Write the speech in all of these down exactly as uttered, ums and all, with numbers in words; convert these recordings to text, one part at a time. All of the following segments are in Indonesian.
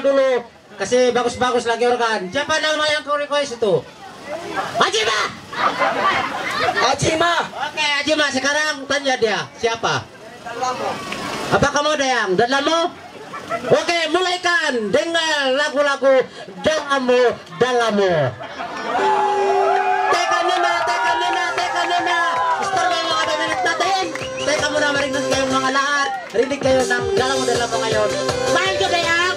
dulu kasi bagus-bagus lagi organ. Siapa nama yang kau request itu? Ajima. Ajima. Oke, Ajima, sekarang tanya dia siapa? Apa kamu ada yang Dalamu? Oke, mulaikan dengan lagu-lagu Dalamu Dalamu. Teka muna, teka muna, teka muna. Gusto mo mga minute natin. Teka muna, marinig kayong mga lahat. Rinig kayo ng Dalamu Dalamu ngayon. Mahal ko ba yan?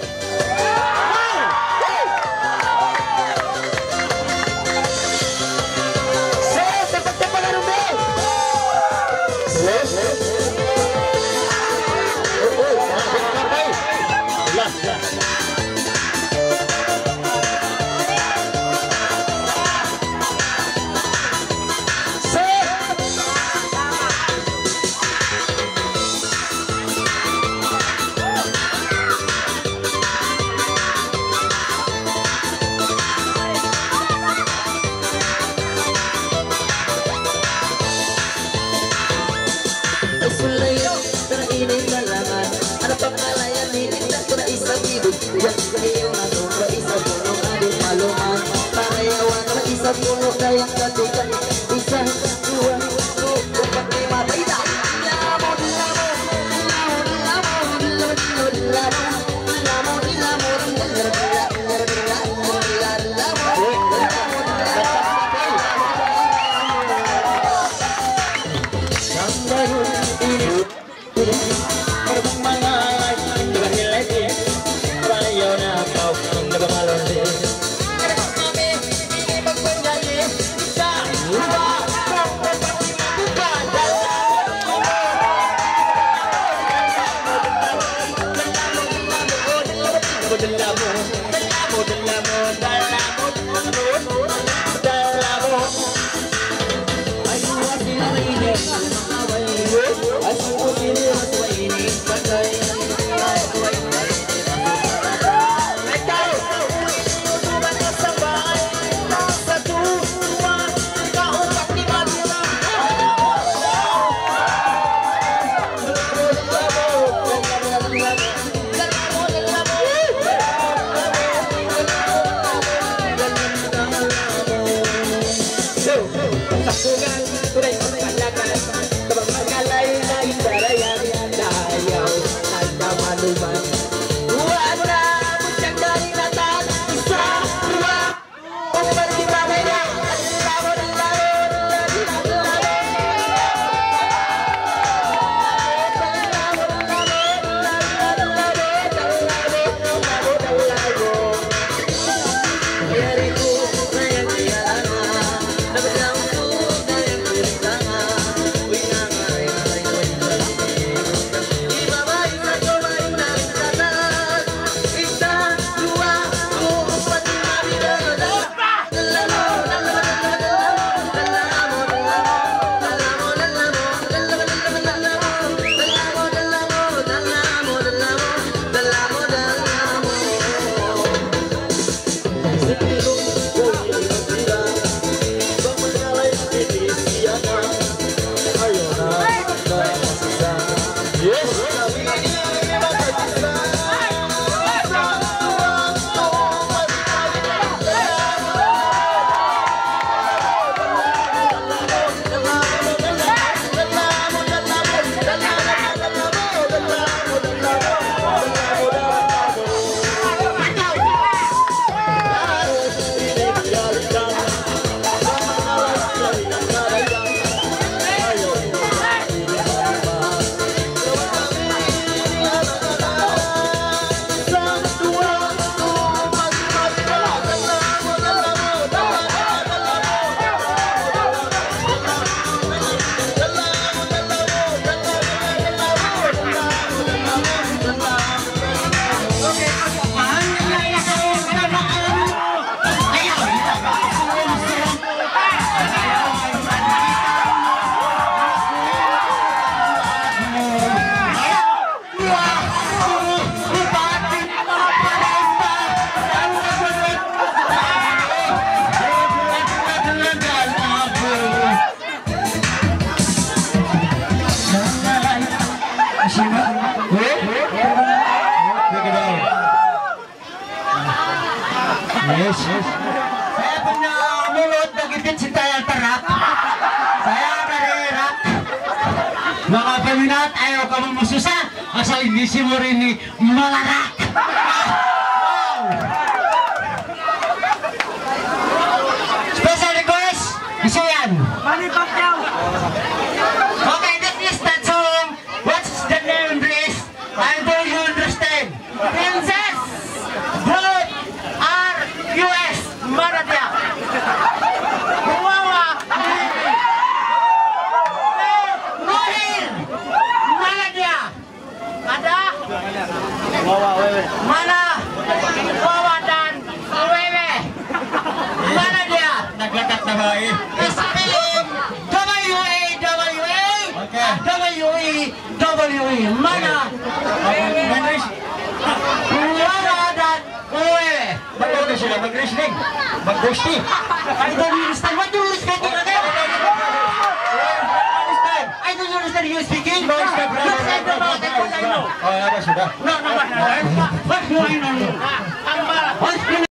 Puno na yung katikan. Isa, dua, empat, lima, baita. Lamon, lamon, lamon, lamon, lamon, lamon, asal hindi si Morini malarak. Special request, isa yan. Mani Pacquiao. Okay, this is that song. What's the name, please? I don't you understand. Princess Blood R U S Mana dia? Wawa Nohir. Mana dia? Ada? Wawa wewe. Mana? Wawa dan Wewe. Mana dia? Naglakat na ba eh? Spelling W A W A Okay. W E W E. Mana? Wawa dan Wewe. Bakit na sila mag-wrestling? Mag-gusti? I don't understand. What do you speaking again? I don't understand you speaking. No, stop, no, no, You said no, the no, mouth, no, I thought I know. Oh, ano sudah? No, no, no, no. What do I know? Ang bala.